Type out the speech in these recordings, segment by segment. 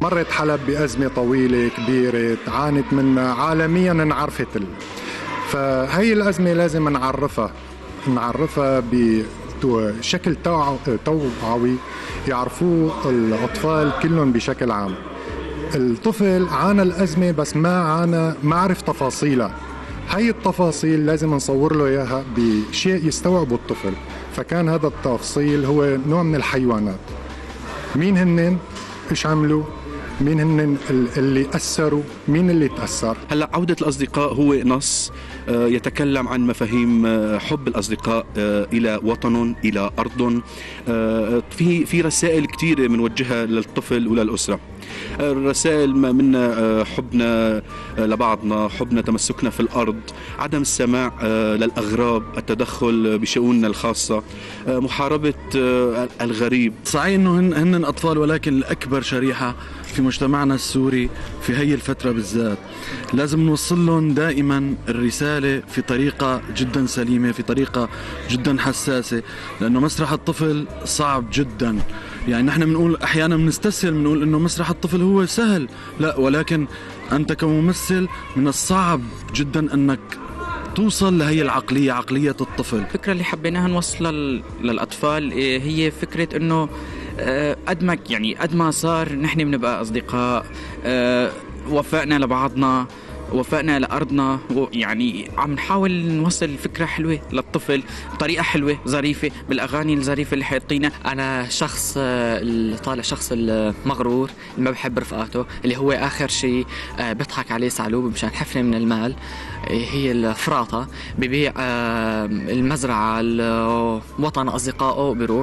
مرت حلب بأزمة طويلة كبيرة عانت منها عالميا انعرفت فهي الأزمة لازم نعرفها بشكل توعوي يعرفوه الأطفال كلهم بشكل عام. الطفل عانى الأزمة بس ما عرف تفاصيلها. هاي التفاصيل لازم نصور له إياها بشيء يستوعبه الطفل. فكان هذا التفصيل هو نوع من الحيوانات. مين هنن؟ إيش عملوا؟ مين هن اللي أثروا؟ مين اللي تأثر؟ هلأ عودة الأصدقاء هو نص يتكلم عن مفاهيم حب الأصدقاء إلى وطن، إلى أرض. في رسائل كتيرة منوجهها للطفل وللأسرة. الرسائل من حبنا لبعضنا، حبنا تمسكنا في الأرض، عدم السماع للأغراب، التدخل بشؤوننا الخاصة، محاربة الغريب. صحيح أنه هن أطفال، ولكن الأكبر شريحة في مجتمعنا السوري في هي الفترة بالذات لازم نوصل لهم دائما الرسالة في طريقة جدا سليمة، في طريقة جدا حساسة، لأنه مسرح الطفل صعب جدا. يعني نحن بنقول أحيانا بنستسهل بنقول أنه مسرح الطفل هو سهل، لا، ولكن أنت كممثل من الصعب جدا أنك توصل لهي العقلية، عقلية الطفل. الفكرة اللي حبيناها نوصلها للأطفال هي فكرة أنه قد ما صار نحن بنبقى أصدقاء، وفقنا لبعضنا، وفقنا لأرضنا، يعني عم نحاول نوصل فكرة حلوة للطفل بطريقة حلوة ظريفة بالأغاني الظريفة اللي حيعطينا. أنا شخص طالع شخص المغرور اللي ما بحب رفقاته، اللي هو آخر شيء بيضحك عليه ثعلوب مشان حفنة من المال، هي الفراطة، ببيع المزرعة الوطن أصدقائه بيروح،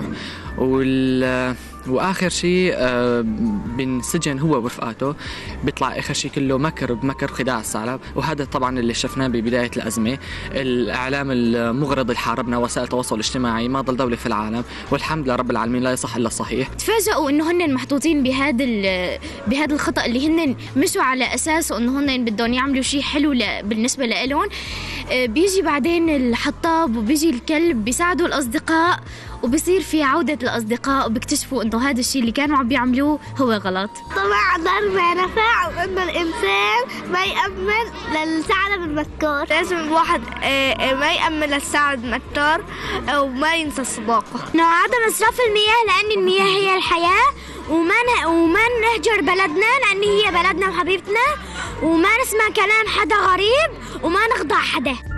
واخر شيء بنسجن هو ورفقاته، بيطلع اخر شيء كله مكر بمكر خداع الثعلب. وهذا طبعا اللي شفناه ببدايه الازمه. الاعلام المغرض اللي حاربنا، وسائل التواصل الاجتماعي، ما ضل دوله في العالم، والحمد لله رب العالمين لا يصح الا الصحيح. تفاجئوا انه هن محطوطين بهذا الخطا اللي هن مشوا على اساسه انه هن بدهم يعملوا شيء حلو بالنسبه لهم. بيجي بعدين الحطاب وبيجي الكلب بيساعدوا الاصدقاء، وبصير في عودة الأصدقاء، وبيكتشفوا إنه هذا الشيء اللي كانوا عم بيعملوه هو غلط. طبعا ما نفع إنه الإنسان ما يأمن للثعلب المكار. لازم الواحد ما يأمن للثعلب المكار وما ينسى الصداقة. إنه عدم إسراف المياه، لأن المياه هي الحياة، وما نهجر بلدنا لأن هي بلدنا وحبيبتنا، وما نسمع كلام حدا غريب، وما نخضع حدا.